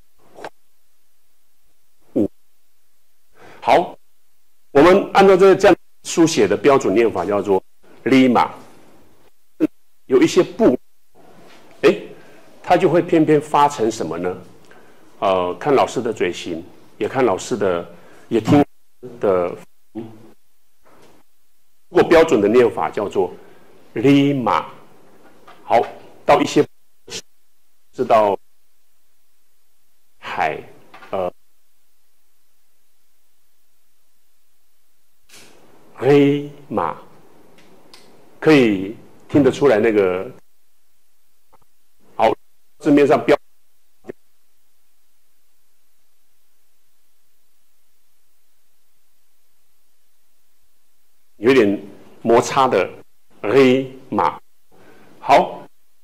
五，好，我们按照这个这样书写的标准念法叫做 lima， 有一些不，哎，它就会偏偏发成什么呢？呃，看老师的嘴型，也看老师的，也听的。如果标准的念法叫做 lima， 好，到一些是到海，呃，黑马，可以听得出来那个，好，字面上标。有点摩擦的黑马，好，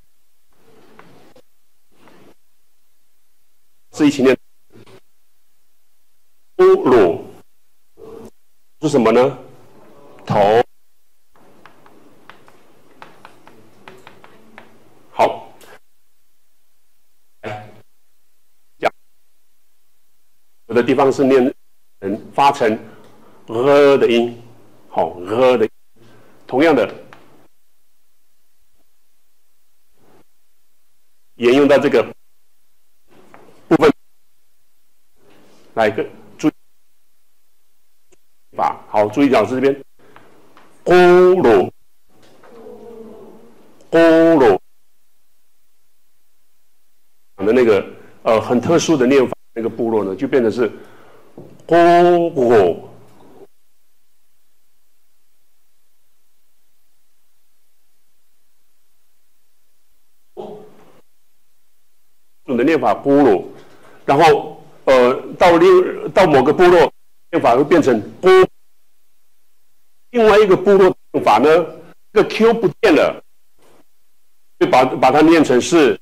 是一起念。乌鲁是什么呢？头。好，有的地方是念成发成呃的音。好，呃的，同样的，沿用到这个部分，来个注意法。好，注意老师这边，咕噜，咕噜的那个呃很特殊的念法，那个部落呢，就变成是咕噜。的念法咕噜，然后呃到另到某个部落念法会变成咕，另外一个部落念法呢，这个 Q 不见了，就把把它念成是，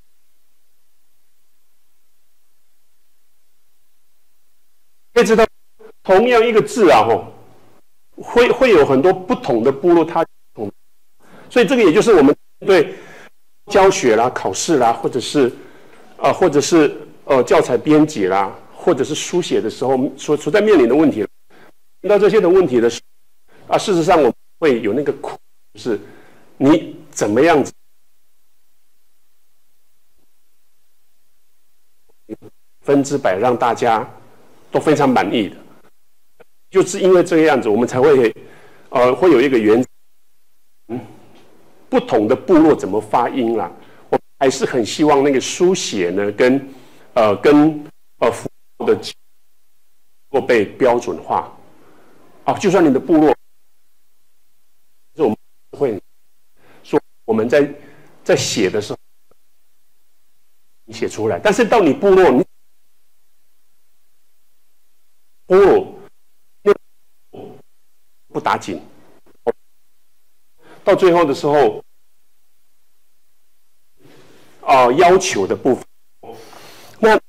可以知道同样一个字啊，吼，会会有很多不同的部落它，所以这个也就是我们对教学啦、考试啦，或者是啊、呃，或者是呃教材编辑啦，或者是书写的时候所所在面临的问题，遇到这些的问题的时候啊，事实上我们会有那个苦，就是你怎么样子分之百让大家都非常满意的，就是因为这个样子，我们才会呃会有一个原则，嗯，不同的部落怎么发音啦、啊。还是很希望那个书写呢，跟呃跟呃符号的能够被标准化啊。就算你的部落，我们会说我们在在写的时候，你写出来，但是到你部落，你部落不打紧，到最后的时候。啊、呃，要求的部分，那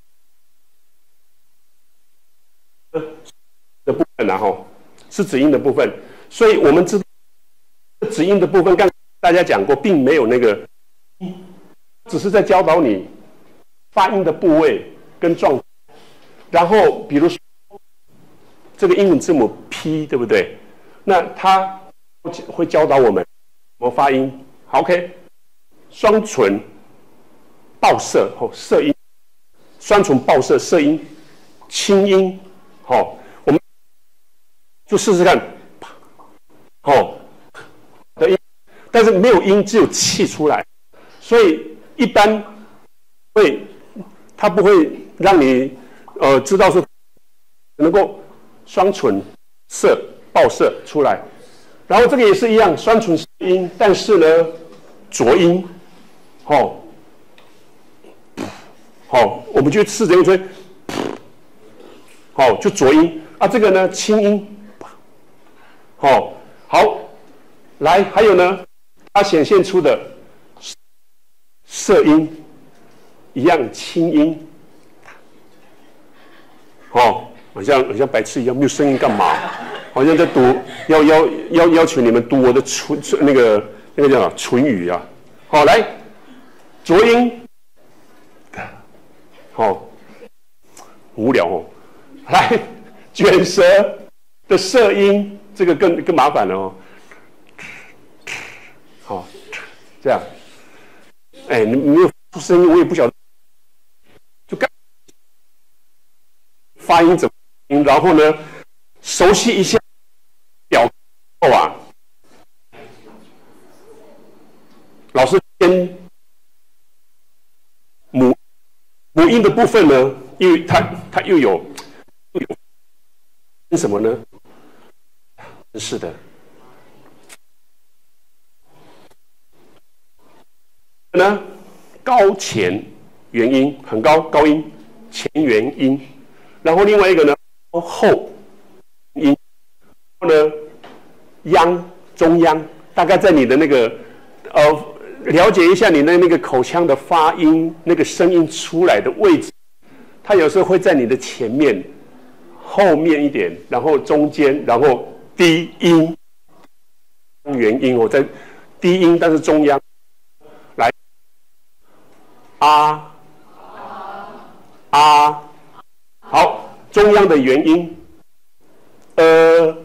的部分然后是子音的部分，所以我们知道子音的部分，刚大家讲过，并没有那个，只是在教导你发音的部位跟状态。然后比如说这个英文字母 P， 对不对？那它会教导我们怎么发音。好 ，OK， 双唇。爆射哦，射音，双唇爆射，射音，清音，好、哦，我们就试试看，好、哦，的音，但是没有音，只有气出来，所以一般会，它不会让你呃知道说能够双唇射爆射出来，然后这个也是一样，双唇射音，但是呢，浊音，哦。好，我们就试着用吹，好，就浊音啊。这个呢，清音，好，好，来，还有呢，它显现出的色音一样，清音， 哦，好像好像白痴一样，没有声音干嘛？好像在读，要要要要求你们读我的唇那个那个叫什么唇语啊。好，来，浊音，好，无聊哦。来，卷舌的舌音，这个更更麻烦了哦。好，这样，哎，你没有出声音，我也不晓得，就干发音怎么，然后呢，熟悉一下表后啊，老师先母母音的部分呢，因为它它又有又有什么呢？是的。呢，高前元音很高，高音前元音，然后另外一个呢后音，然后呢央中央，大概在你的那个呃了解一下你的那个口腔的发音，那个声音出来的位置，它有时候会在你的前面、后面一点，然后中间，然后低音元音哦，在低音，但是中央。啊啊，好，中央的元音，呃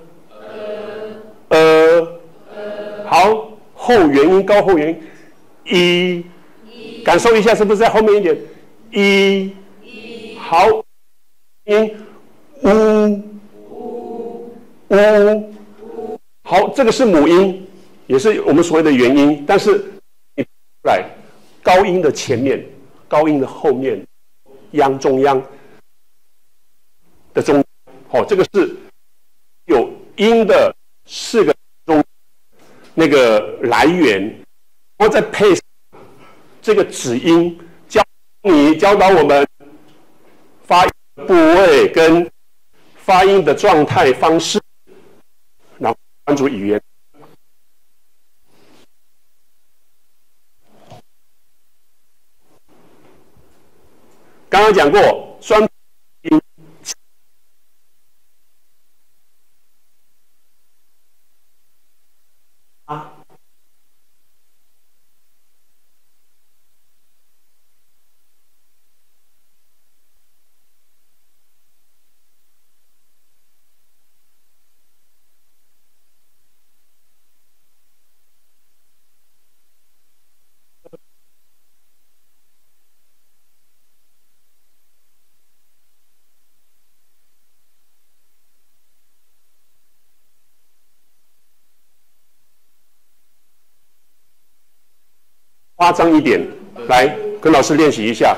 呃，好，后元音高后元音，一，感受一下是不是在后面一点？一，好，音呜呜，好，这个是母音，也是我们所谓的元音，但是你来。高音的前面，高音的后面，央中央的中，好、哦，这个是有音的四个中那个来源，然后再配上这个指音，教你教导我们发音的部位跟发音的状态方式，然后关注语言。刚刚讲过，双音啊，夸张一点，来跟老师练习一下。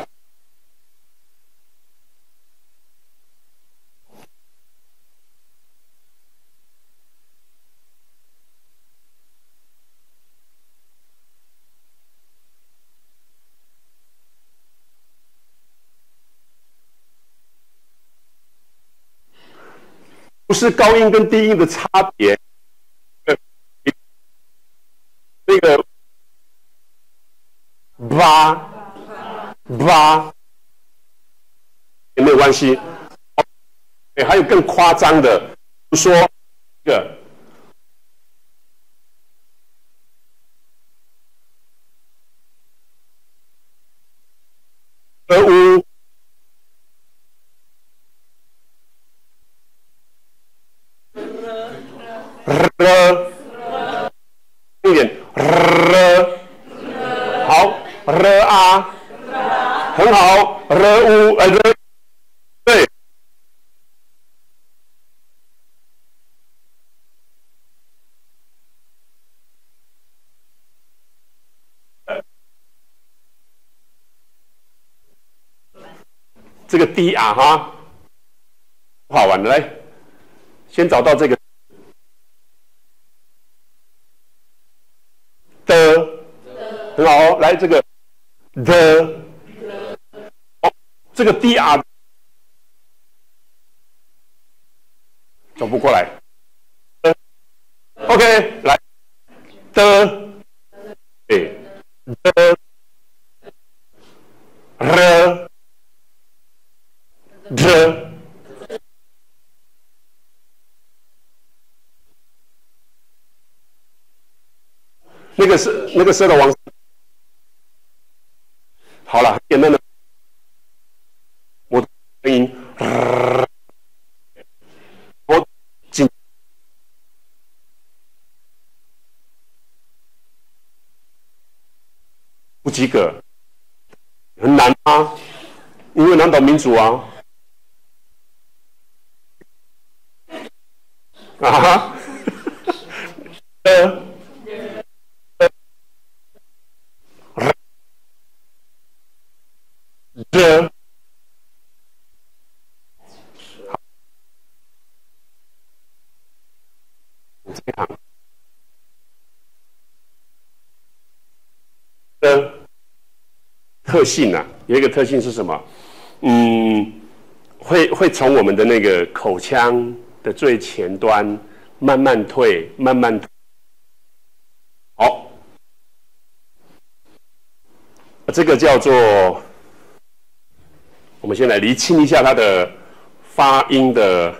不是高音跟低音的差别，那个吧吧也没有关系。还有更夸张的，比如说这个呃乌。r 一点 r 好 r 啊，很好 r 乌呃 r 对，这个 d 啊哈，好玩的来，先找到这个的，很好哦，来这个的，哦，这个 d 啊走不过来 ，OK， 来的，对，的 r 的那个是那个舌头往上。好了，很简单的，我的声音，我紧不及格，很难吗？因为南岛民族啊，啊哈，呃。这这样的特性啊，有一个特性是什么？嗯，会会从我们的那个口腔的最前端慢慢退，慢慢退。好，这个叫做，我们先来厘清一下它的发音的。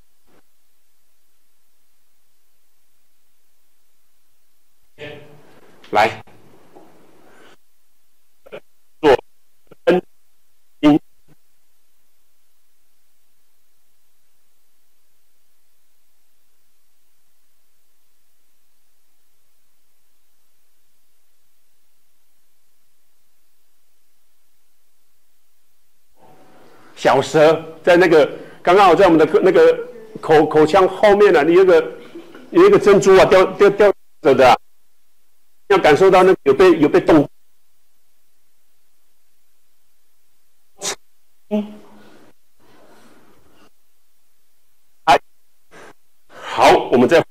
来做 N 音，小舌在那个刚刚好在我们的那个口口腔后面呢、啊，你有个有一个珍珠啊，掉掉掉着的、啊，要感受到那个有被有被动。嗯，来，好，我们再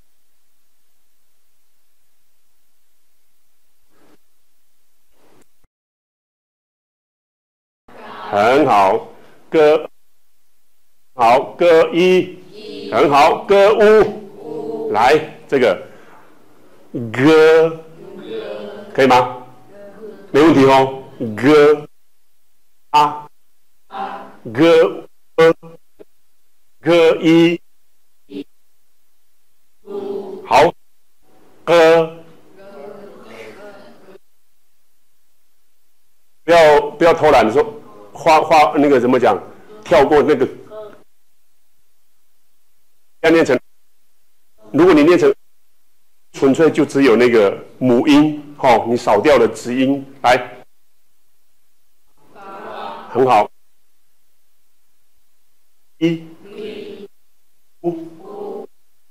很好，歌好歌一，很好，歌乌，来这个歌可以吗？没问题哦，歌啊，歌呃歌一，好，歌。不要不要偷懒，说画画那个怎么讲，跳过那个，要念成。如果你念成，纯粹就只有那个母音，哦，你少掉了子音，来，很好，一，五，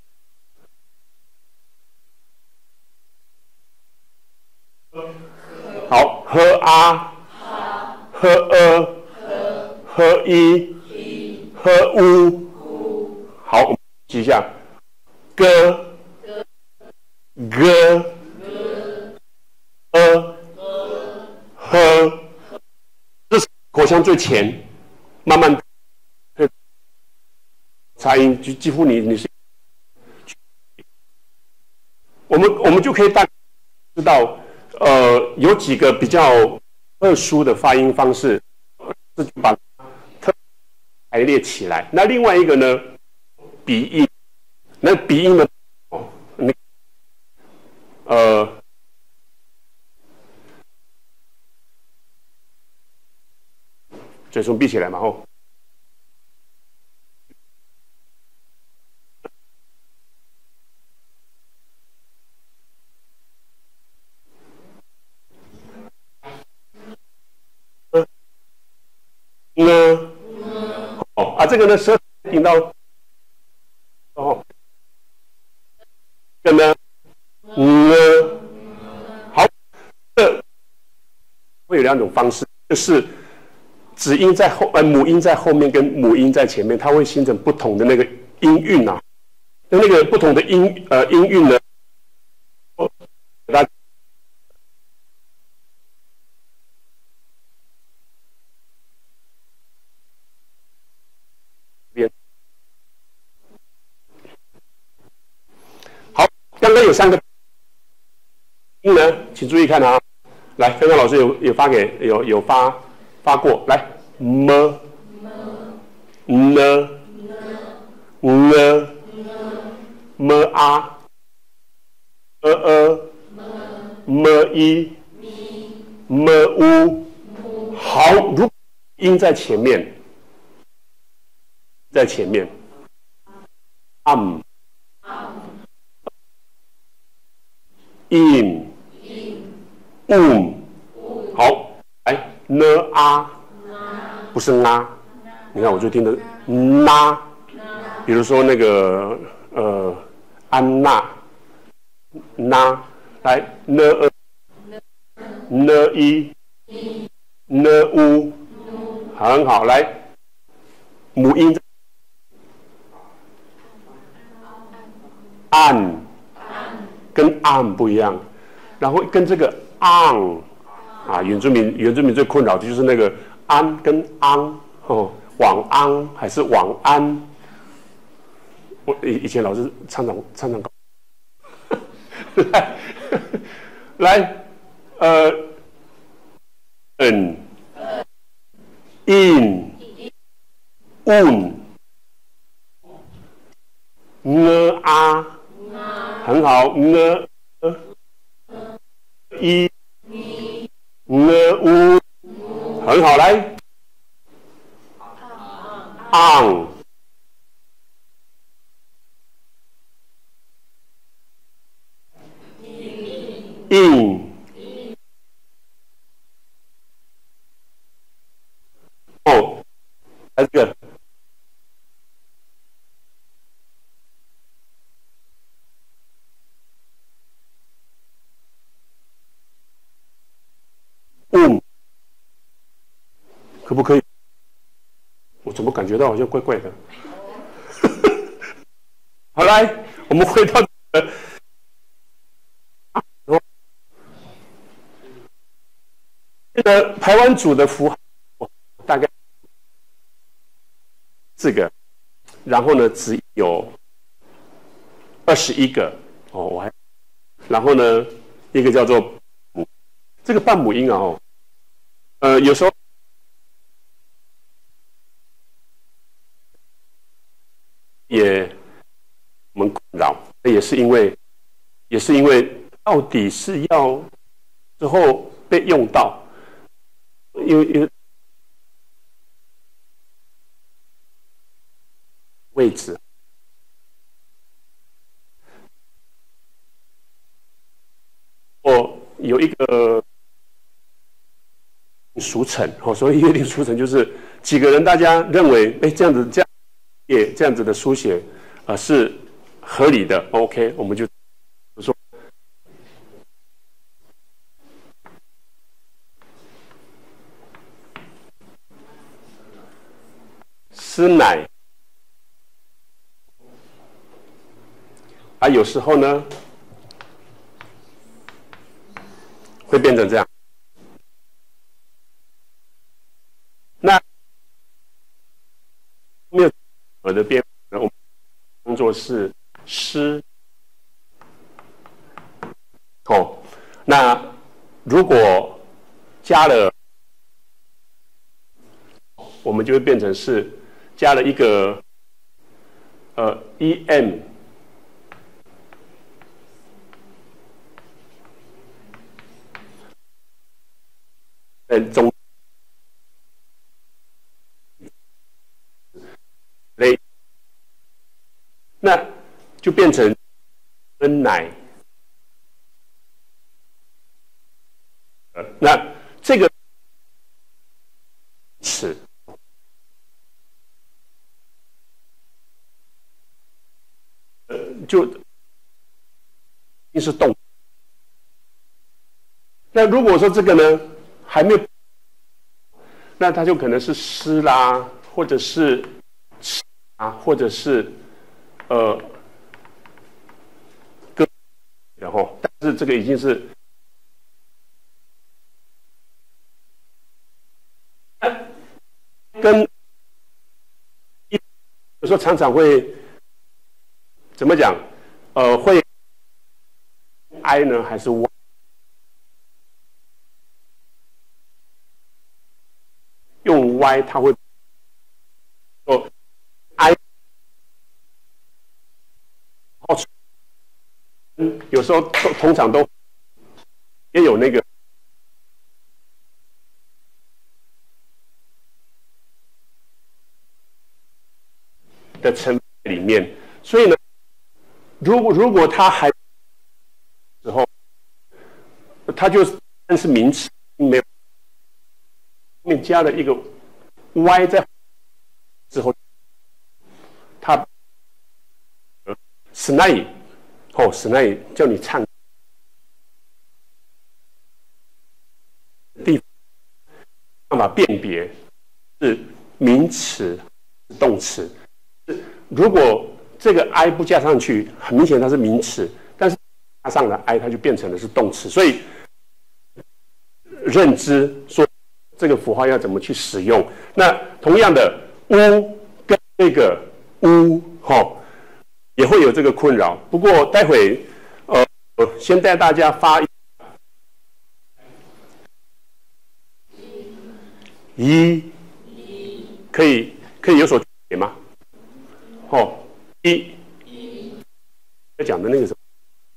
好，喝啊。喝呃，喝一，喝乌，好，我们记一下，歌，歌，呃，喝，这是口腔最前，慢慢擦音，就几乎你你是，我们我们就可以大知道，呃，有几个比较特殊的发音方式，是把它排列起来。那另外一个呢，鼻音，那鼻音呢，哦，那呃，嘴唇闭起来嘛，吼。呢，哦啊，这个呢，舌顶到，哦，这个呢，呢，好，这会有两种方式，就是子音在后，呃，母音在后面跟母音在前面，它会形成不同的那个音韵啊。那那个不同的音，呃，音韵呢，大家边。好，刚刚有三个音呢，请注意看啊。来，刚刚老师有有发给有有发发过来么呢呢么啊呃呃么一么乌。好，如果音在前面，在前面 ，am in um， 好，来呢啊，不是啊，你看我就听的呐，比如说那个呃安娜，呐，来呢呃呢一呢乌，很好，来母音按跟 on 不一样，然后跟这个 on 啊，原住民原住民最困扰的就是那个安跟 on 哦，晚安还是晚安？我以以前老师常常常常搞，来来呃嗯 in un 呢啊，很好呢一呢乌，很好，来 on in 哦，来这个嗯，可不可以？我怎么感觉到好像怪怪的？好，来，我们回到这个。这个排湾组的符号大概四个，然后呢只有二十一个哦，我还，然后呢一个叫做这个半母音啊哦，呃有时候也我们困扰，也是因为也是因为到底是要之后被用到。因为因为位置，我有一个俗成哦，所以约定俗成就是几个人大家认为，哎，这样子这样也这样子的书写啊、呃、是合理的 ，OK， 我们就说师奶。啊，有时候呢会变成这样。那没有我的变，我们当做是诗。哦，那如果加了，我们就会变成是加了一个呃 em。嗯，中类，那就变成恩奶。那这个词，呃，就一定是动。那如果说这个呢还没有，那它就可能是诗啦，或者是啊，或者是呃歌，然后，但是这个已经是跟有时候常常会怎么讲？呃，会 I 呢还是 Y？用 Y 它会哦 I， 有时候通常都也有那个的成分里面，所以呢，如果如果它还时候，它就但是名词没有后面加了一个 y 在之后，它 snai 哦 snai 叫你唱地方办法辨别是名词动词。如果这个 i 不加上去，很明显它是名词，但是加上了 i， 它就变成的是动词。所以认知说这个符号要怎么去使用。那同样的，乌跟这个乌哈、哦、也会有这个困扰。不过待会呃先带大家发一，可以可以有所区别吗？哦，一要讲的那个什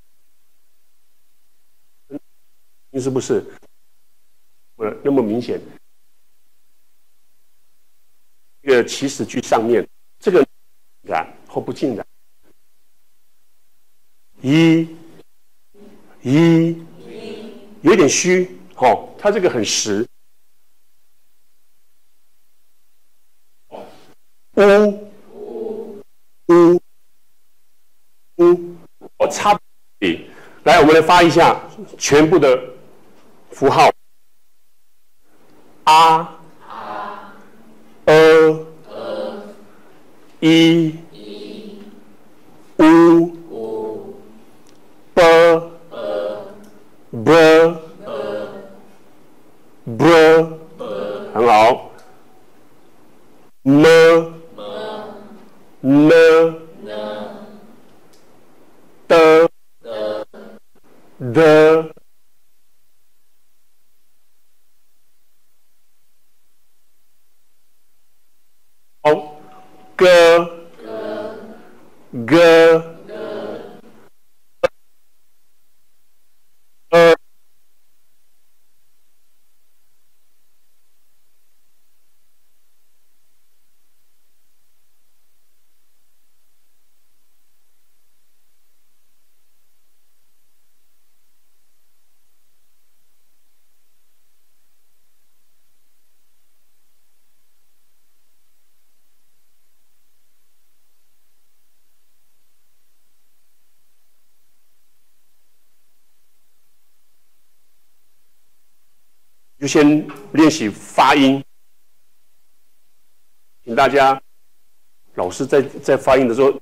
么，是不是？呃，那么明显，这个祈使句上面这个然或不尽然，一一有点虚，哦，它这个很实，乌乌乌，我差别。来，我们来发一下全部的符号。啊，呃，一，乌，b，b，b，很好。m，n，的，的。歌，歌，呃，就先练习发音，请大家老师在在发音的时候，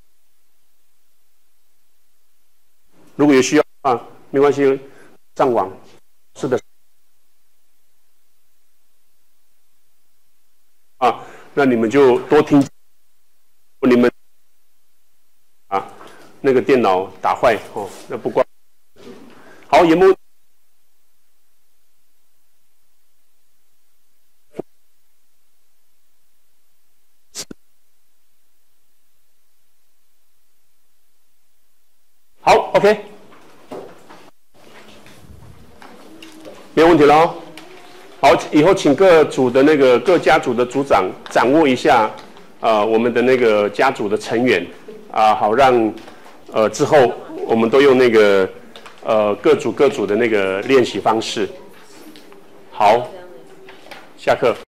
如果有需要啊，没关系，上网是的啊，那你们就多听，你们啊那个电脑打坏哦，那不关。好，有没有？好 ，OK， 没有问题了哦。好，以后请各组的那个各家组的组长掌握一下，呃，我们的那个家组的成员啊、好让呃之后我们都用那个呃各组各组的那个练习方式。好，下课。